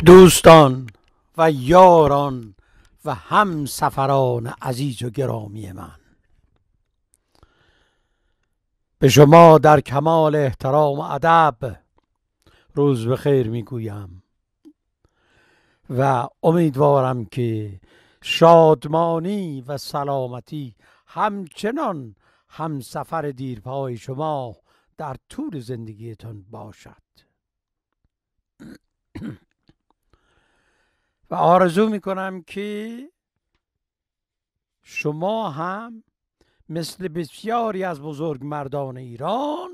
دوستان و یاران و همسفران عزیز و گرامی من، به شما در کمال احترام و ادب روز بخیر میگویم و امیدوارم که شادمانی و سلامتی همچنان همسفر دیرپای شما در طول زندگیتان باشد. و آرزو میکنم که شما هم مثل بسیاری از بزرگ مردان ایران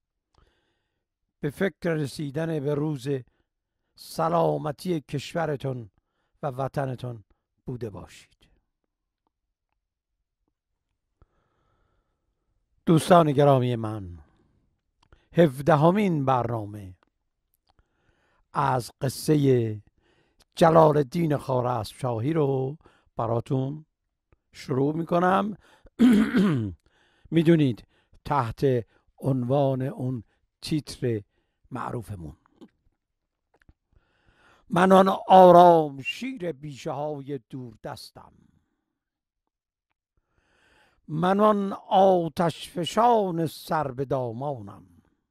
به فکر رسیدن به روز سلامتی کشورتون و وطنتون بوده باشید. دوستان گرامی من، 17مین برنامه از قصه جلال الدین خوارزمشاهی رو براتون شروع میکنم. میدونید تحت عنوان اون تیتر معروفمون: من آن آرام شیر بیشه های دور دستم، من آن آتش فشان سر به دامانم،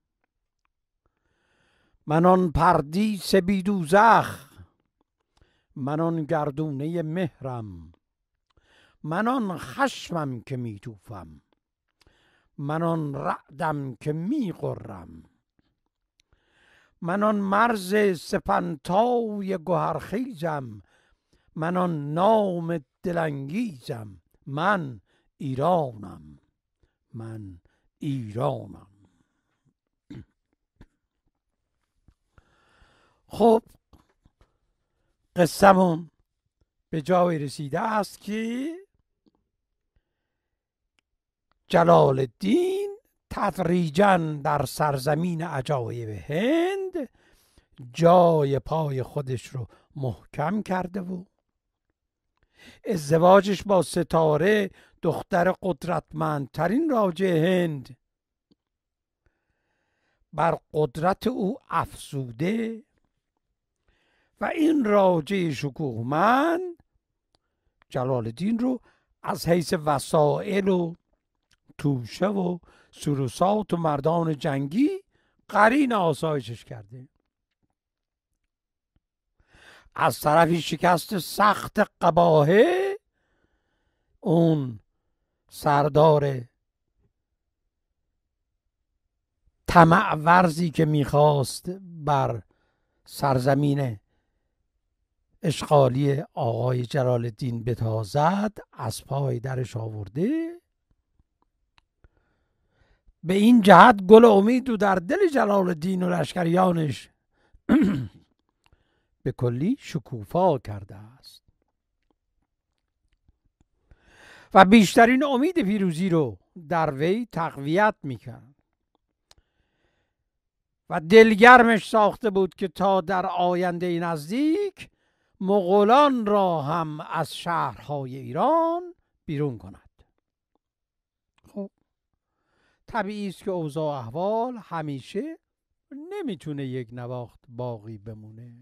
من آن پردیس بی دوزخ، من آن گردونه مهرم، من آن خشمم که می توفم، من آن رعدم که می غرم، من آن مرز سپنتای گوهرخیزم، من آن نام دلانگیزم، من ایرانم، من ایرانم. خب قصه‌مون به جای رسیده است که جلال الدین تدریجاً در سرزمین عجایب هند جای پای خودش رو محکم کرده و ازدواجش با ستاره دختر قدرتمندترین راجع هند بر قدرت او افزوده و این راجع شکوهمند جلال الدین رو از حیث وسائل و توشه و سروسات و مردان جنگی قرین آسایشش کرده. از طرفی شکست سخت قباهه، اون سردار طمع ورزی که میخواست بر سرزمین اشغالی آقای جلال الدین بتازد، از پای درش آورده. به این جهت گل امید رو در دل جلال الدین و لشکریانش به کلی شکوفا کرده است و بیشترین امید پیروزی رو در وی تقویت میکرد و دلگرمش ساخته بود که تا در آینده نزدیک مغولان را هم از شهرهای ایران بیرون کند. خب طبیعی است که اوضاع احوال همیشه نمیتونه یک نواخت باقی بمونه.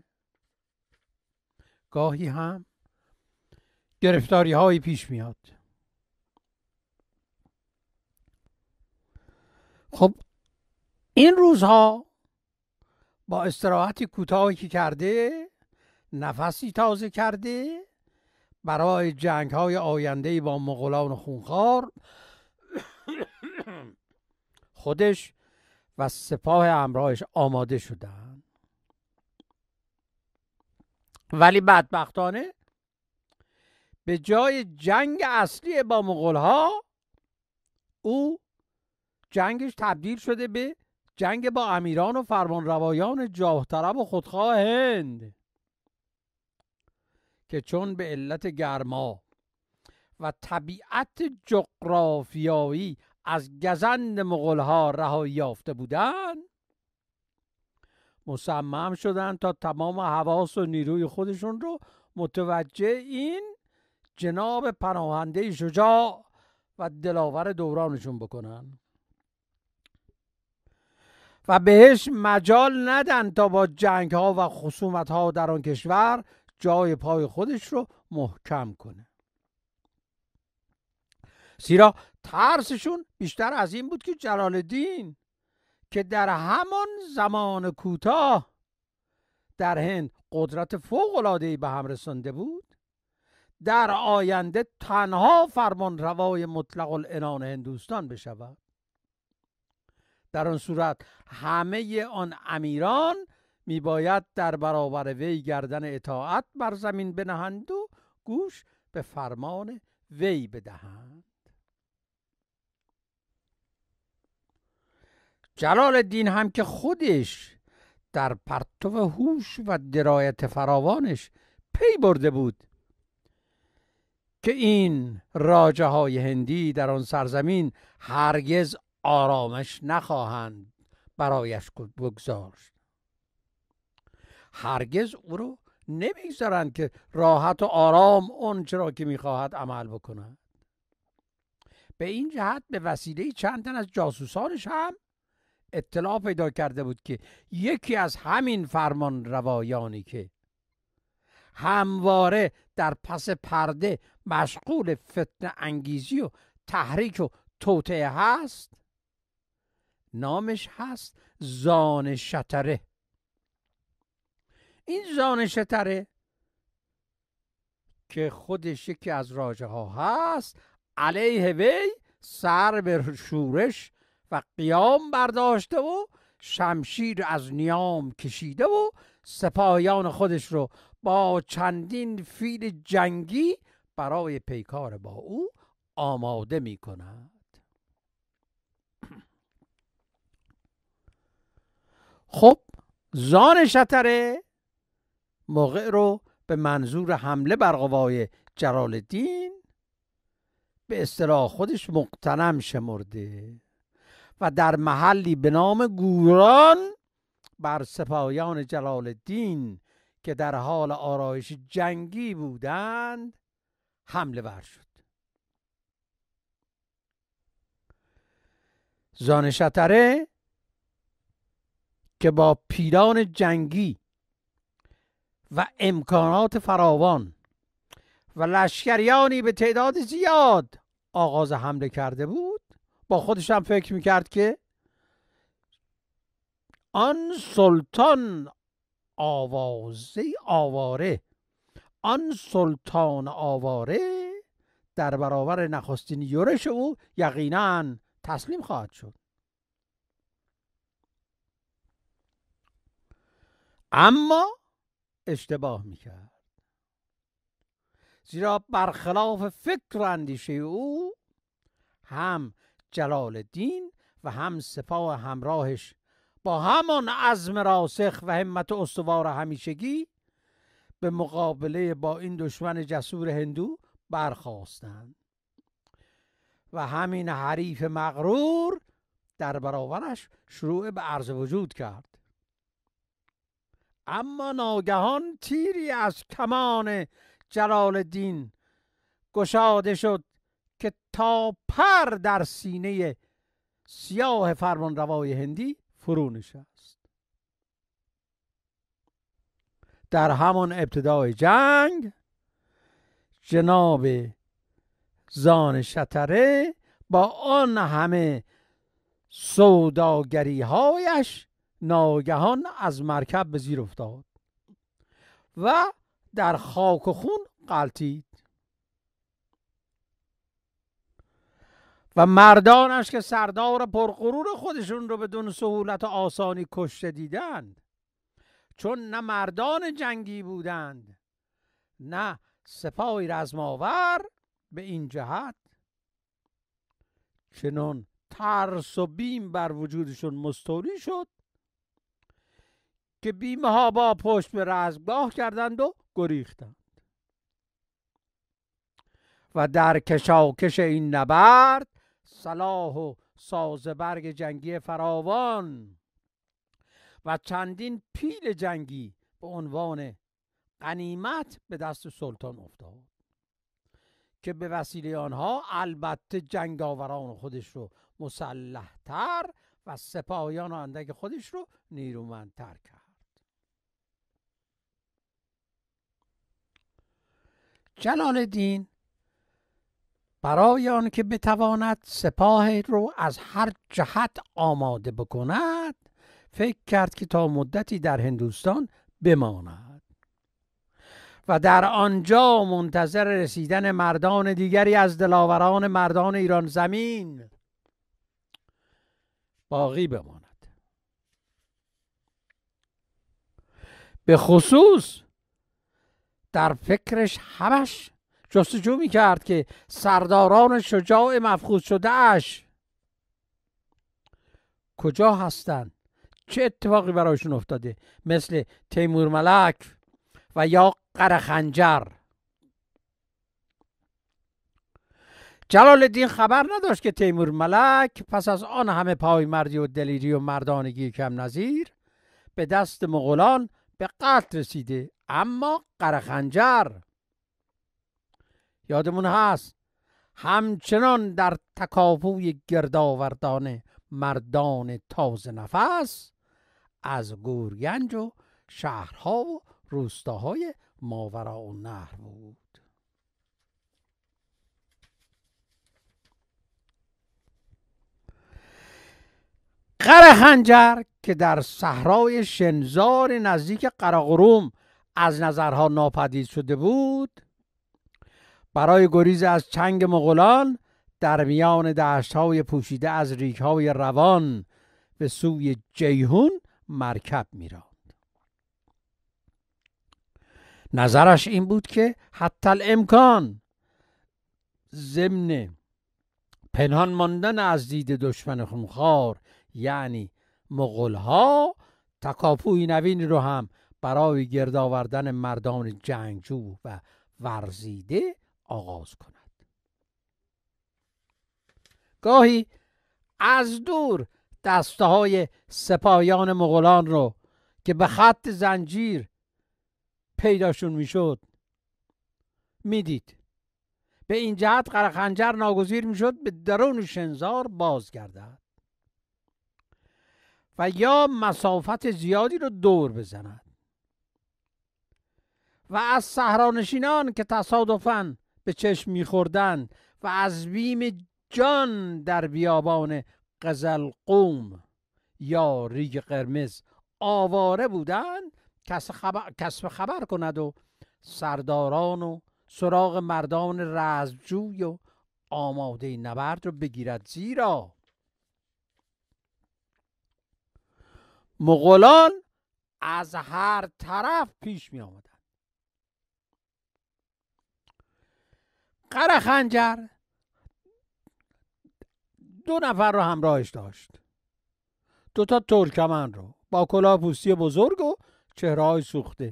گاهی هم گرفتاری هایی پیش میاد. خب این روزها با استراحتی کوتاهی که کرده، نفسی تازه کرده برای جنگ های آینده با مغولان خونخوار، خودش و سپاه همراهش آماده شدن. ولی بدبختانه به جای جنگ اصلی با مغول‌ها، او جنگش تبدیل شده به جنگ با امیران و فرمانروایان جاه طلب و خودخواه هند که چون به علت گرما و طبیعت جغرافیایی از گزند مغول‌ها رهایی یافته بودند، مصمم شدند تا تمام حواس و نیروی خودشون رو متوجه این جناب پناهنده شجاع و دلاور دورانشون بکنن. و بهش مجال ندن تا با جنگ ها و خصومت ها در آن کشور جای پای خودش رو محکم کنه. زیرا ترسشون بیشتر از این بود که جلال الدین که در همان زمان کوتاه در هند قدرت فوق‌العاده‌ای به هم رسانده بود، در آینده تنها فرمان روای مطلق العنان هندوستان بشود. در آن صورت همه آن امیران میباید در برابر وی گردن اطاعت بر زمین بنهند و گوش به فرمان وی بدهند. جلال الدین هم که خودش در پرتو هوش و درایت فراوانش پی برده بود که این راجه های هندی در آن سرزمین هرگز آرامش نخواهند برایش بگذاشت، هرگز او رو نمیگذارند که راحت و آرام اون چرا که میخواهد عمل بکند. به این جهت به وسیله چند تن از جاسوسانش هم اطلاع پیدا کرده بود که یکی از همین فرمان روایانی که همواره در پس پرده مشغول فتنه انگیزی و تحریک و توطئه هست، نامش هست زان شتره. این زان شتره که خودش یکی از راجه ها هست، علیه وی سر به شورش و قیام برداشته و شمشیر از نیام کشیده و سپاهیان خودش رو با چندین فیل جنگی برای پیکار با او آماده می کند. خب زان شتره موقع رو به منظور حمله بر قوای جلال الدین به اصطلاح خودش مغتنم شمرده و در محلی به نام گوران بر سپاهیان جلال الدین که در حال آرایش جنگی بودند حمله ور شد. زان شتره که با پیلان جنگی و امکانات فراوان و لشکریانی به تعداد زیاد آغاز حمله کرده بود، با خودش هم فکر میکرد که آن سلطان آواره در برابر نخستین یورش او یقیناً تسلیم خواهد شد. اما اشتباه میکرد، زیرا برخلاف فکر و اندیشه او هم جلال الدین و هم سپاه همراهش با همان عزم راسخ و همت استوار همیشگی به مقابله با این دشمن جسور هندو برخاستند و همین حریف مغرور در برابرش شروع به عرض وجود کرد. اما ناگهان تیری از کمان جلال الدین گشاده شد که تا پر در سینه سیاه فرمانروای هندی فرو نشست. در همان ابتدای جنگ جناب زان شتره با آن همه سوداگری هایش ناگهان از مرکب به زیر افتاد و در خاک و خون غلتید و مردانش که سردار پرغرور خودشون رو بدون سهولت و آسانی کشته دیدند، چون نه مردان جنگی بودند نه سپاهی رزماور، به این جهت چنان ترس و بیم بر وجودشون مستولی شد که بیمه ها با پشت به رزمگاه کردند و گریختند و در کشاکش این نبرد سلاح و ساز برگ جنگی فراوان و چندین پیل جنگی به عنوان غنیمت به دست سلطان افتاد که به وسیله آنها البته جنگاوران خودش رو مسلح‌تر و سپاهیان و اندک خودش رو نیرومندتر کرد. جلال الدین برای آن که بتواند سپاه رو از هر جهت آماده بکند فکر کرد که تا مدتی در هندوستان بماند و در آنجا منتظر رسیدن مردان دیگری از دلاوران مردان ایران زمین باقی بماند. به خصوص در فکرش همش جستجو می کرد که سرداران شجاع مفقود شده اش کجا هستند، چه اتفاقی برایشون افتاده، مثل تیمور ملک و یا قره‌خنجر. جلال الدین خبر نداشت که تیمور ملک پس از آن همه پایمردی و دلیری و مردانگی کم نظیر به دست مغولان به قتل رسیده، اما قره‌خنجر یادمون هست همچنان در تکاپوی گردآوردان مردان تازه نفس از گورگنج و شهرها و روستاهای ماوراءالنهر بود. قره‌خنجر که در صحرای شنزار نزدیک قراقرم از نظرها ناپدید شده بود، برای گریز از چنگ مغولان در میان دشت‌های پوشیده از ریگ‌های روان به سوی جیهون مرکب می‌راند. نظرش این بود که حتی الامکان ضمن پنهان ماندن از دید دشمن خونخوار یعنی مغول‌ها تکاپوی نوینی رو هم برای گرد آوردن مردان جنگجو و ورزیده آغاز کند. گاهی از دور دسته های سپاهیان مغولان رو که به خط زنجیر پیداشون میشد میدید. به این جهت قره‌خنجر ناگزیر میشد به درون شنزار بازگردد و یا مسافت زیادی رو دور بزند و از صحرانشینان که تصادفاً به چشم میخوردند و از بیم جان در بیابان قزلقوم یا ریگ قرمز آواره بودند کسب خبر کند و سرداران و سراغ مردان رزمجوی و آماده نبرد رو بگیرد، زیرا مغولان از هر طرف پیش می آمدند. قره‌خنجر 2 نفر رو همراهش داشت، 2 تا ترکمن رو با کلاه پوستی بزرگ و چهره‌های سوخته.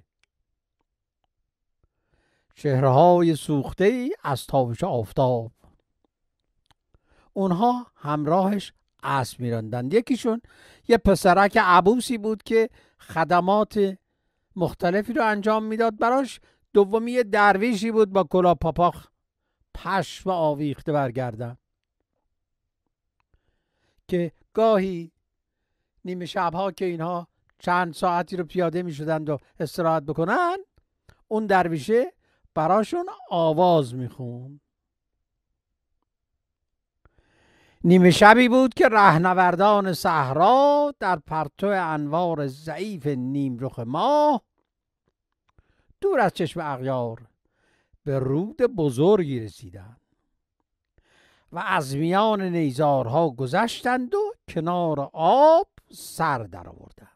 چهره‌های سوخته ای از تابش آفتاب. اونها همراهش اسب می‌راندند. یکیشون یه پسرک عبوسی بود که خدمات مختلفی رو انجام میداد براش. دومی درویشی بود با کلاه پاپاخ پشم آویخته برگردن که گاهی نیمه شبها که اینها چند ساعتی رو پیاده می شدند و استراحت بکنن، اون درویشه براشون آواز می خوند. نیمه شبی بود که رهنوردان صحرا در پرتو انوار ضعیف نیمرخ ماه دور از چشم اغیار به رود بزرگی رسیدند و از میان نیزارها گذشتند و کنار آب سر در آوردند.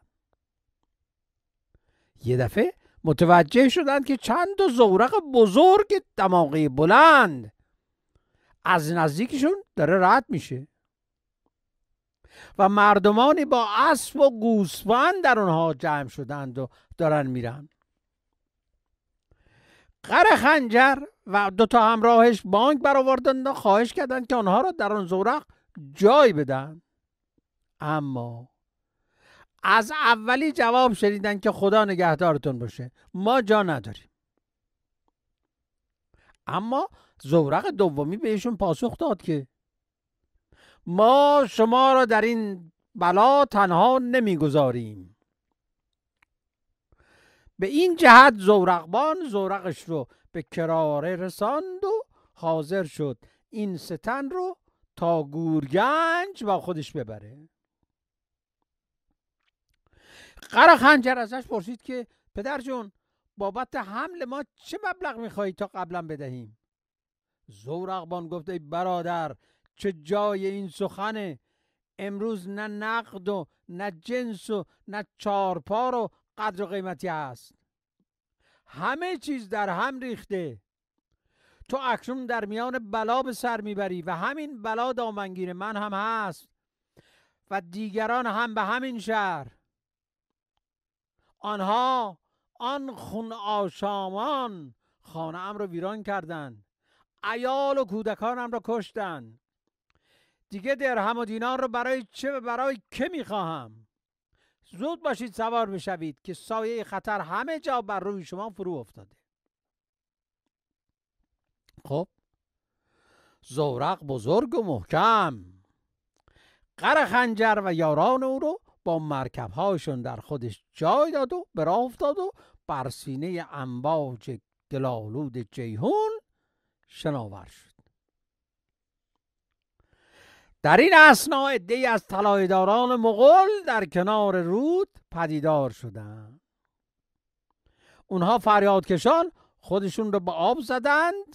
یه دفعه متوجه شدند که چند تا زورق بزرگ دماغه بلند از نزدیکشون داره رد میشه و مردمانی با اسب و گوسفند در اونها جمع شدند و دارن میرن. قره‌خنجر و 2 تا همراهش بانگ برآوردند و خواهش کردند که آنها را در آن زورق جای بدن، اما از اولی جواب شنیدن که خدا نگهدارتون باشه، ما جا نداریم. اما زورق دومی بهشون پاسخ داد که ما شما را در این بلا تنها نمیگذاریم. به این جهت زورقبان زورقش رو به کراره رساند و حاضر شد این ستن رو تا گورگنج با خودش ببره. قراخنجر ازش پرسید که پدر جون بابت حمل ما چه مبلغ میخوایی تا قبلا بدهیم؟ زورقبان گفت ای برادر چه جای این سخنه، امروز نه نقد و نه جنس و نه چارپار و قدر و قیمتی هست، همه چیز در هم ریخته. تو اکنون در میان بلا به سر میبری و همین بلا دامنگیر من هم هست و دیگران هم به همین شهر. آنها آن خون آشامان خانه ام رو ویران کردند، عیال و کودکانم را کشتند. دیگه درهم و دینار رو برای چه و برای که میخواهم؟ زود باشید سوار بشوید که سایه خطر همه جا بر روی شما فرو افتاده. خب زورق بزرگ و محکم قراخنجر و یاران او رو با مرکبهاشون در خودش جای داد و به راه افتاد و بر سینه امواج گلالود جیهون شناور شد. در این اثنا عده‌ای از طلایه‌داران مغول در کنار رود پدیدار شدند. اونها فریادکشان خودشون رو به آب زدند،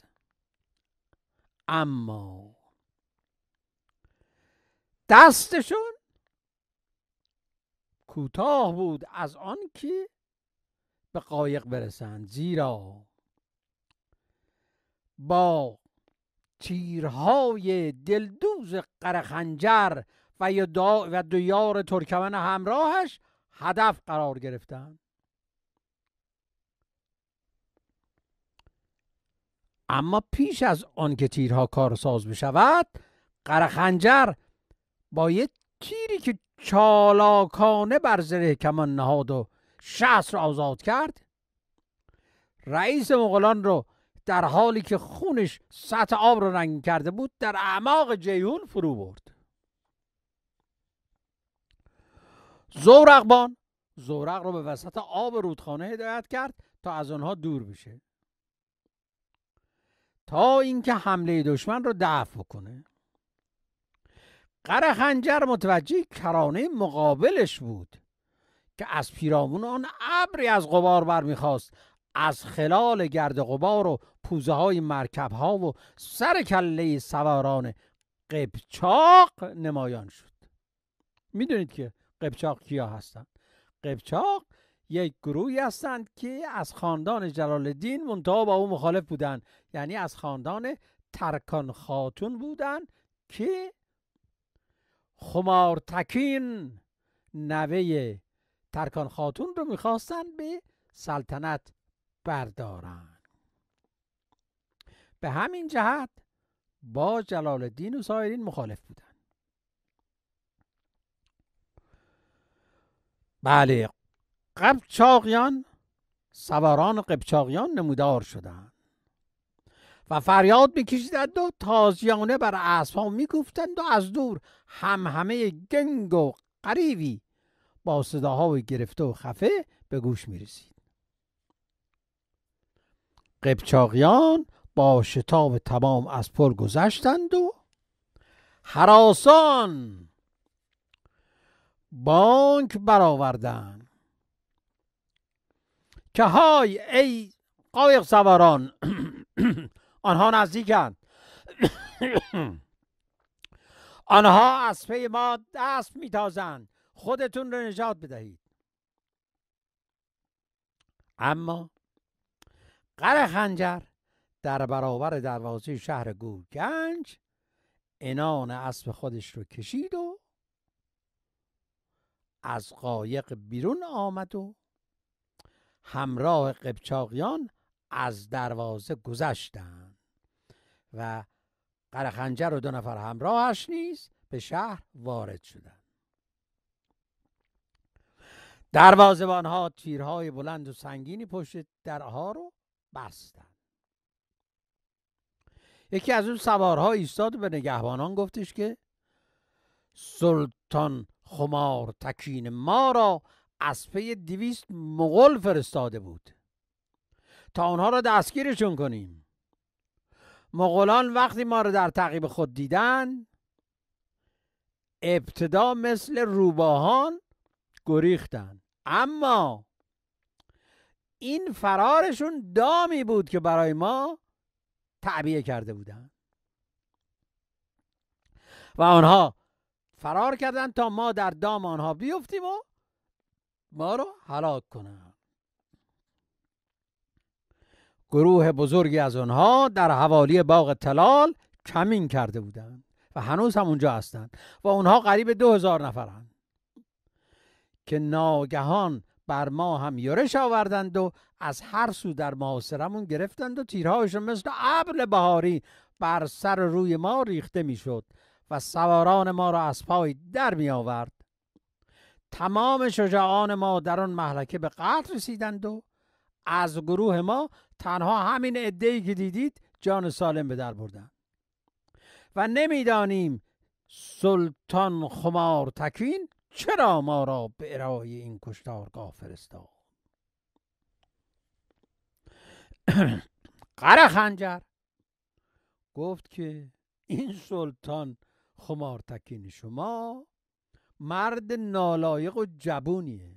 اما دستشون کوتاه بود از آن که به قایق برسند، زیرا با تیرهای دلدوز قراخنجر و دو یار ترکمن همراهش هدف قرار گرفتند. اما پیش از آن که تیرها کارساز بشود، قراخنجر با یک تیری که چالاکانه بر زره کمان نهاد و شست را آزاد کرد، رئیس مغولان رو در حالی که خونش سطح آب رو رنگین کرده بود در اعماق جیهون فرو برد. زورق رو به وسط آب رودخانه هدایت کرد تا از آنها دور بشه، تا اینکه حمله دشمن رو دفع بکنه. قراخنجر متوجه کرانه مقابلش بود که از پیرامون آن ابری از غبار برمیخواست. از خلال گرد غبار و پوزه های مرکب ها و سر کله سواران قبچاق نمایان شد. میدونید که قبچاق کیا هستند؟ قبچاق یک گروهی هستند که از خاندان جلال الدین منتها با او مخالف بودند، یعنی از خاندان ترکان خاتون بودند که خمارتکین نوه ترکان خاتون رو میخواستن به سلطنت بردارن. به همین جهت با جلال الدین و سایرین مخالف بودن. بله، قبچاقیان، سواران قبچاقیان نمودار شدند و فریاد میکشیدند و تازیانه بر اسب‌ها میگفتند و از دور همه گنگ و غریوی با صداهای گرفته و خفه به گوش میرسید. قبچاقیان با شتاب تمام از پل گذشتند و هراسان بانگ برآوردند که های ای قایق سواران، آنها نزدیکند، آنها از پی ما دست میتازند، خودتون رو نجات بدهید. اما قراخنجر در برابر دروازه شهر گورگنج عنان اسب خودش رو کشید و از قایق بیرون آمد و همراه قبچاقیان از دروازه گذشتند و قراخنجر و 2 نفر همراهش نیز به شهر وارد شدند. دروازه‌بان‌ها تیرهای بلند و سنگینی پشت درها رو بستند. یکی از اون سوارها ایستاد و به نگهبانان گفتش که سلطان خمار تکین ما را از پی 200 مغول فرستاده بود تا اونها را دستگیرشون کنیم. مغولان وقتی ما را در تعقیب خود دیدن، ابتدا مثل روباهان گریختن، اما این فرارشون دامی بود که برای ما تعبیه کرده بودن و آنها فرار کردن تا ما در دام آنها بیفتیم و ما رو هلاک کنن. گروه بزرگی از آنها در حوالی باغ طلال کمین کرده بودند و هنوز هم اونجا هستند و اونها قریب 2000 نفرند که ناگهان بر ما هم یورش آوردند و از هر سو در محاصرمون گرفتند و تیرهایشون مثل ابر بهاری بر سر روی ما ریخته میشد و سواران ما را از پای در می آورد. تمام شجاعان ما در آن مهلکه به قتل رسیدند و از گروه ما تنها همین عده‌ای که دیدید جان سالم به در بردند و نمیدانیم سلطان خمار تکین چرا ما را به ارائه این کشتارگاه فرستاد. قره خنجر گفت که این سلطان خمار تکین شما مرد نالایق و جبونیه.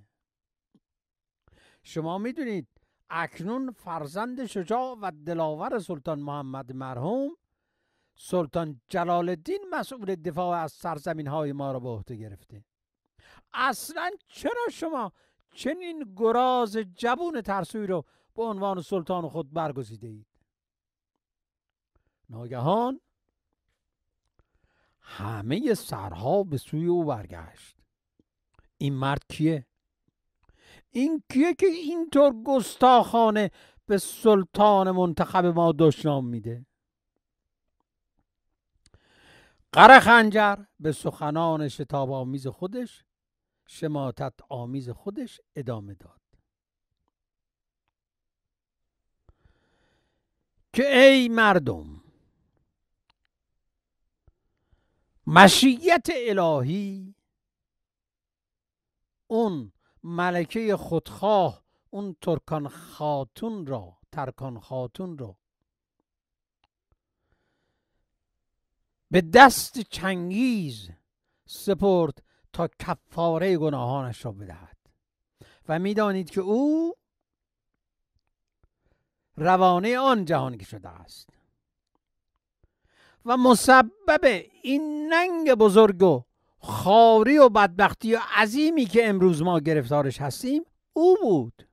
شما میدونید اکنون فرزند شجاع و دلاور سلطان محمد مرحوم سلطان جلال الدین مسئول دفاع از سرزمین های ما را به عهده گرفته. اصلا چرا شما چنین گراز جبون ترسوی رو به عنوان سلطان خود برگزیده اید؟ ناگهان همه سرها به سوی او برگشت. این مرد کیه؟ این کیه که اینطور گستاخانه به سلطان منتخب ما دشنام میده؟ قره خنجر به سخنان شتاب آمیز خودش، شماتت آمیز خودش ادامه داد که ای مردم، مشیت الهی اون ملکه خودخواه، اون ترکان خاتون را به دست چنگیز سپرد تا کفاره گناهانش را بدهد و میدانید که او روانه آن جهان شده است و مسبب این ننگ بزرگ و خواری و بدبختی و عظیمی که امروز ما گرفتارش هستیم او بود.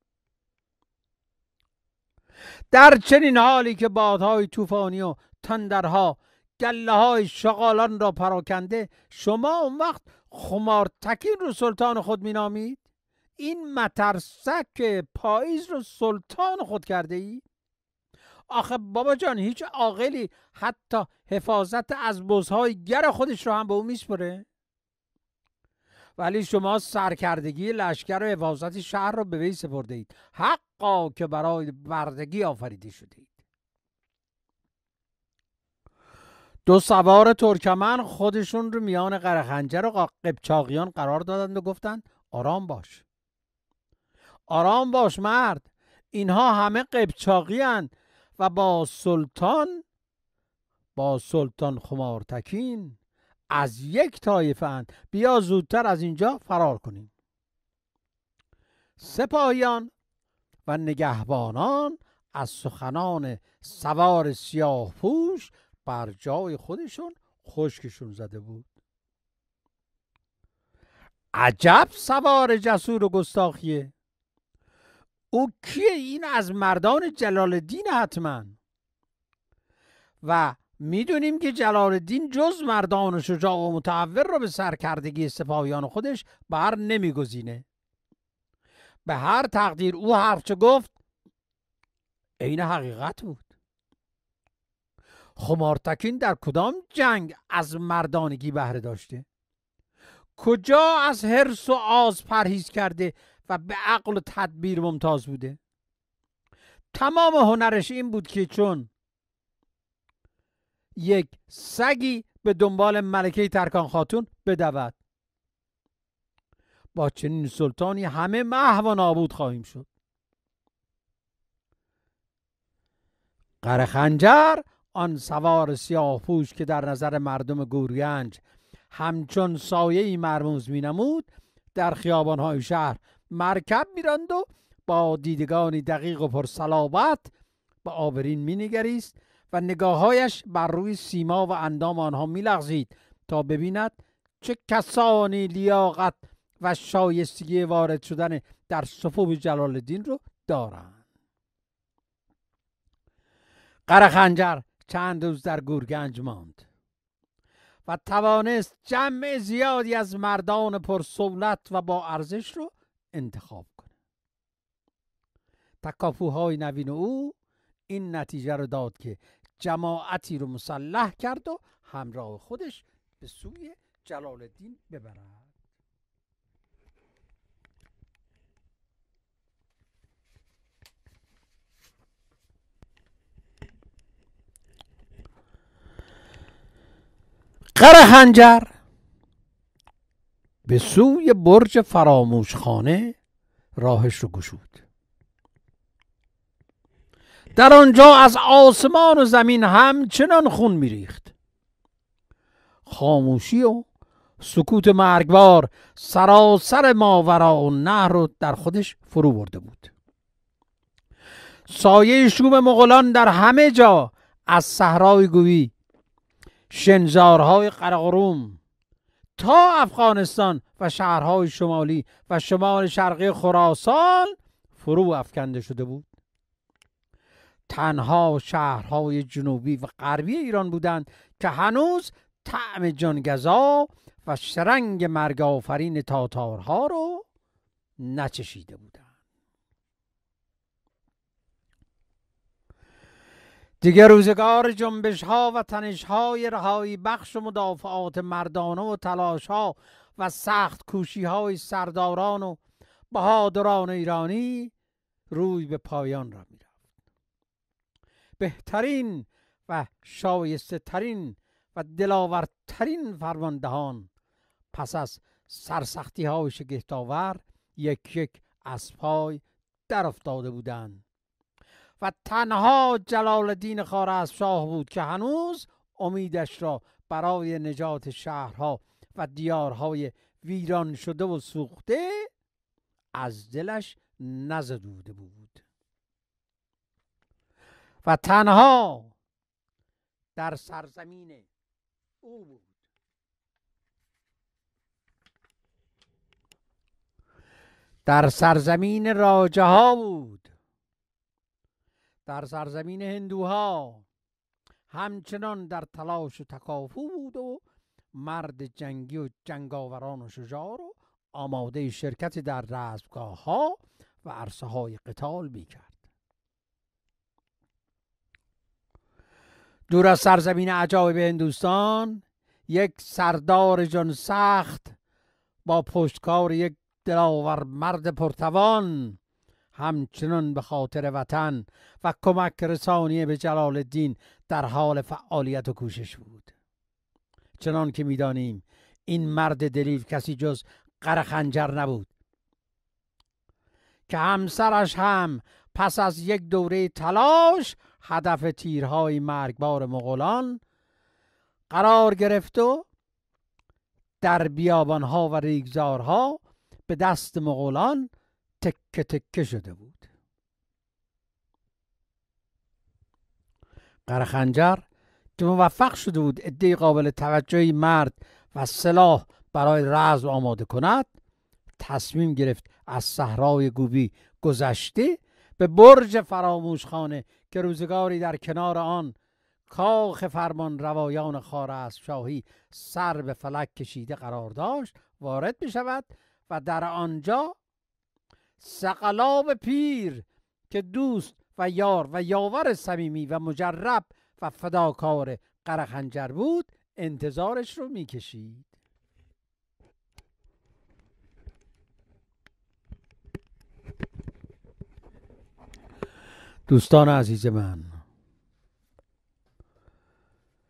در چنین حالی که بادهای طوفانی و تندرها گله های شغالان را پراکنده، شما اون وقت خمار تکین رو سلطان خود می نامید؟ این مترسک پاییز رو سلطان خود کرده ای؟ آخه بابا جان، هیچ عاقلی حتی حفاظت از بزهای گر خودش رو هم به او میسپره؟ ولی شما سرکردگی لشکر و حفاظت شهر رو به وی سپرده اید، حقا که برای بردگی آفریده شده اید. دو سوار ترکمن خودشون رو میان قره خنجر و قبچاقیان قرار دادند و گفتند آرام باش، آرام باش مرد، اینها همه قبچاقی هستند و با سلطان خمار تکین از یک طایفه اند. بیا زودتر از اینجا فرار کنیم. سپاهیان و نگهبانان از سخنان سوار سیاه پوش بر جای خودشون خشکشون زده بود. عجب سوار جسور و گستاخیه. او کیه؟ این از مردان جلال الدین حتما. و میدونیم که جلال الدین جز مردان شجاع و متعور رو به سرکردگی سپاهیان خودش بر نمیگزینه. به هر تقدیر او حرف چه گفت عین حقیقت بود. خمار تکین در کدام جنگ از مردانگی بهره داشته؟ کجا از حرص و آز پرهیز کرده و به عقل و تدبیر ممتاز بوده؟ تمام هنرش این بود که چون یک سگی به دنبال ملکه ترکان خاتون بدود با چنین سلطانی همه محو و نابود خواهیم شد. قره‌خنجر آن سوار سیاه پوش که در نظر مردم گورگنج همچون سایه‌ای مرموز می‌نمود، در خیابان‌های شهر مرکب می‌راند و با دیدگانی دقیق و پرصلابت به آبرین می‌نگریست و نگاه‌هایش بر روی سیما و اندام آنها می‌لغزید تا ببیند چه کسانی لیاقت و شایستگی وارد شدن در صفوف جلال الدین رو دارند. قره‌خنجر چند روز در گورگنج ماند و توانست جمع زیادی از مردان پرسولت و با ارزش رو انتخاب کنه. تکاپوهای نوین او این نتیجه رو داد که جماعتی رو مسلح کرد و همراه خودش به سوی جلال الدین ببرد. قره‌خنجر به سوی برج فراموشخانه راهش رو گشود. در آنجا از آسمان و زمین همچنان خون میریخت. خاموشی و سکوت مرگبار سراسر ماوراء النهر رو در خودش فرو برده بود. سایه شوم مغولان در همه جا، از صحرای گوی، شنجارهای قرقروم تا افغانستان و شهرهای شمالی و شمال شرقی خراسان فرو افکنده شده بود. تنها شهرهای جنوبی و غربی ایران بودند که هنوز طعم جانگزا و شرنگ مرگ آفرین تاتارها رو نچشیده بودند. دیگر روزگار جنبش ها و تنش های رهایی بخش و مدافعات مردانه و تلاش ها و سخت کوشی های سرداران و بهادران ایرانی روی به پایان را می رفت. بهترین و شایسته ترین و دلاورترین فرماندهان پس از سرسختی های شگفت‌آور یک یک از پای در افتاده بودند و تنها جلال الدین خوارزمشاه بود که هنوز امیدش را برای نجات شهرها و دیارهای ویران شده و سوخته از دلش نزدوده بود و تنها در سرزمین او بود. در سرزمین راجه ها بود، در سرزمین هندوها همچنان در تلاش و تکاپو بود و مرد جنگی و جنگاوران و شجاع و آماده شرکت در رزمگاه ها و عرصه های قتال می کرد. دور از سرزمین عجایب هندوستان یک سردار جان سخت با پشتکار یک دلاور مرد پرتوان همچنان به خاطر وطن و کمک رسانی به جلال الدین در حال فعالیت و کوشش بود. چنان که می‌دانیم این مرد دلیر کسی جز قره‌خنجر نبود که همسرش هم پس از یک دوره تلاش هدف تیرهای مرگبار مغولان قرار گرفت و در بیابانها و ریگزارها به دست مغولان تکه تکه شده بود. قره‌خنجر که موفق شده بود عده قابل توجهی مرد و سلاح برای رزم آماده کند، تصمیم گرفت از صحرای گوبی گذشته به برج فراموشخانه که روزگاری در کنار آن کاخ فرمان روایان خوارزمشاهی سر به فلک کشیده قرار داشت وارد بشود و در آنجا ثقلاب پیر که دوست و یار و یاور صمیمی و مجرب و فداکار قره‌خنجر بود انتظارش رو میکشید. دوستان عزیز من،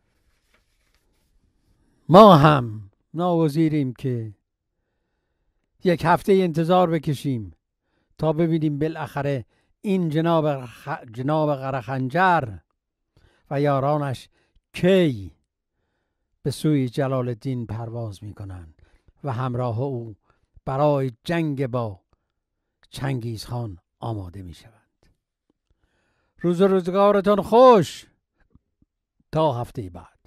ما هم ناگزیریم که یک هفته انتظار بکشیم تا ببینیم بالاخره این جناب قرخنجر و یارانش کی به سوی جلال الدین پرواز می کنند و همراه او برای جنگ با چنگیز خان آماده می شوند. روز و روزگارتان خوش تا هفته بعد.